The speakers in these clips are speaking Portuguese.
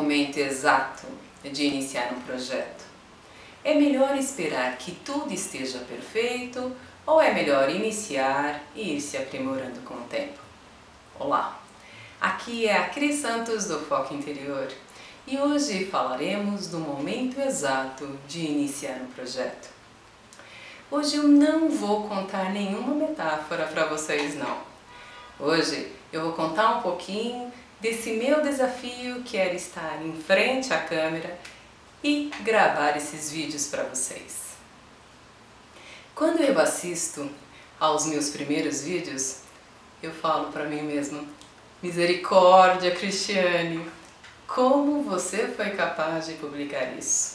momento exato de iniciar um projeto? É melhor esperar que tudo esteja perfeito ou é melhor iniciar e ir se aprimorando com o tempo? Olá, aqui é a Cris Santos do Foco Interior e hoje falaremos do momento exato de iniciar um projeto. Hoje eu não vou contar nenhuma metáfora para vocês não. Hoje eu vou contar um pouquinho desse meu desafio que era estar em frente à câmera e gravar esses vídeos para vocês. Quando eu assisto aos meus primeiros vídeos, eu falo para mim mesma: misericórdia, Cristiane, como você foi capaz de publicar isso?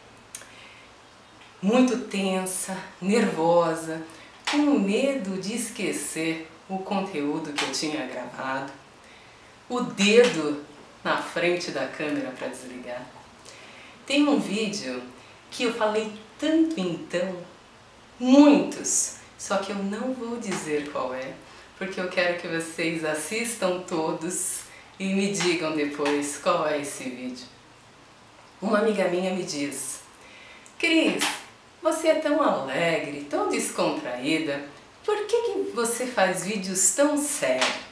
Muito tensa, nervosa, com medo de esquecer o conteúdo que eu tinha gravado, o dedo na frente da câmera para desligar. Tem um vídeo que eu falei tanto então, muitos, só que eu não vou dizer qual é, porque eu quero que vocês assistam todos e me digam depois qual é esse vídeo. Uma amiga minha me diz: Cris, você é tão alegre, tão descontraída, por que você faz vídeos tão sérios?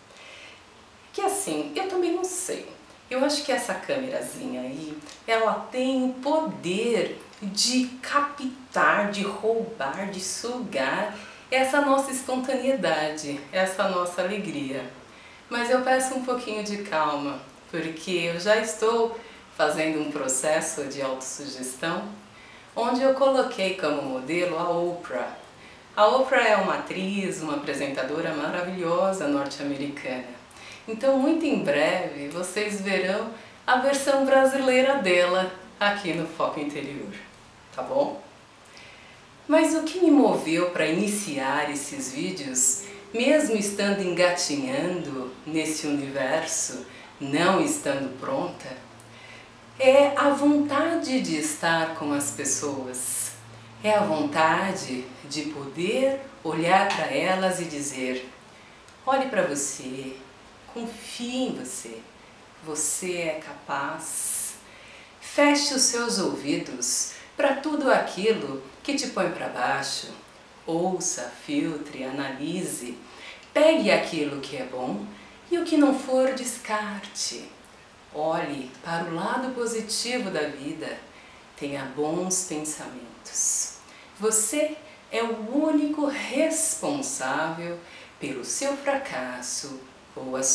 Que assim, eu também não sei. Eu acho que essa câmerazinha aí, ela tem o poder de captar, de roubar, de sugar essa nossa espontaneidade, essa nossa alegria. Mas eu peço um pouquinho de calma, porque eu já estou fazendo um processo de autossugestão, onde eu coloquei como modelo a Oprah. A Oprah é uma atriz, uma apresentadora maravilhosa norte-americana. Então, muito em breve, vocês verão a versão brasileira dela aqui no Foco Interior, tá bom? Mas o que me moveu para iniciar esses vídeos, mesmo estando engatinhando nesse universo, não estando pronta, é a vontade de estar com as pessoas. É a vontade de poder olhar para elas e dizer: olhe para você, confie em você, você é capaz. Feche os seus ouvidos para tudo aquilo que te põe para baixo. Ouça, filtre, analise, pegue aquilo que é bom e o que não for, descarte. Olhe para o lado positivo da vida, tenha bons pensamentos. Você é o único responsável pelo seu fracasso ou o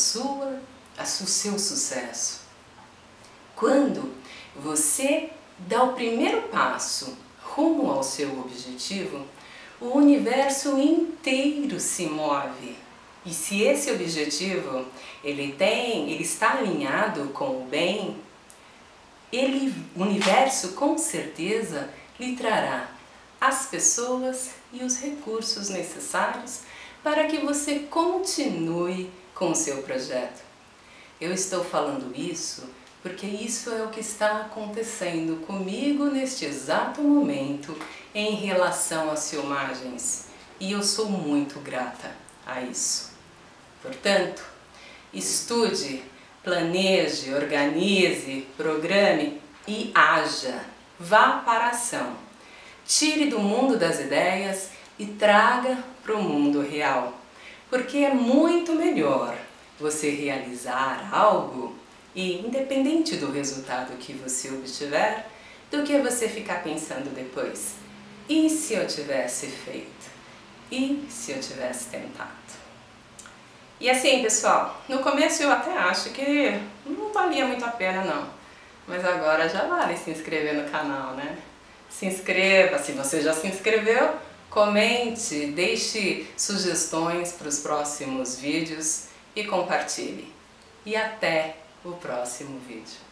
seu sucesso. Quando você dá o primeiro passo rumo ao seu objetivo, o universo inteiro se move. E se esse objetivo ele está alinhado com o bem, o universo com certeza lhe trará as pessoas e os recursos necessários para que você continue com o seu projeto. Eu estou falando isso porque isso é o que está acontecendo comigo neste exato momento em relação às filmagens, e eu sou muito grata a isso. Portanto, estude, planeje, organize, programe e haja. Vá para a ação. Tire do mundo das ideias e traga para o mundo real. Porque é muito melhor você realizar algo e, independente do resultado que você obtiver, do que você ficar pensando depois: e se eu tivesse feito? E se eu tivesse tentado? E assim, pessoal, no começo eu até acho que não valia muito a pena não, mas agora já vale se inscrever no canal, né? Se inscreva, se você já se inscreveu, comente, deixe sugestões para os próximos vídeos e compartilhe. E até o próximo vídeo.